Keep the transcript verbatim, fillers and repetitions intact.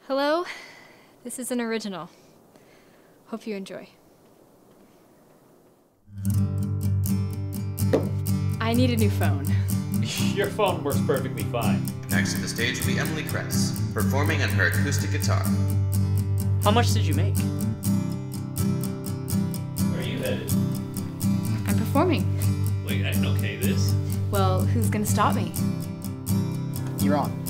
Hello, this is an original. Hope you enjoy. I need a new phone. Your phone works perfectly fine. Next to the stage will be Emily Kress, performing on her acoustic guitar. How much did you make? Where are you headed? I'm performing. Wait, I can okay this? Well, who's gonna stop me? You're on.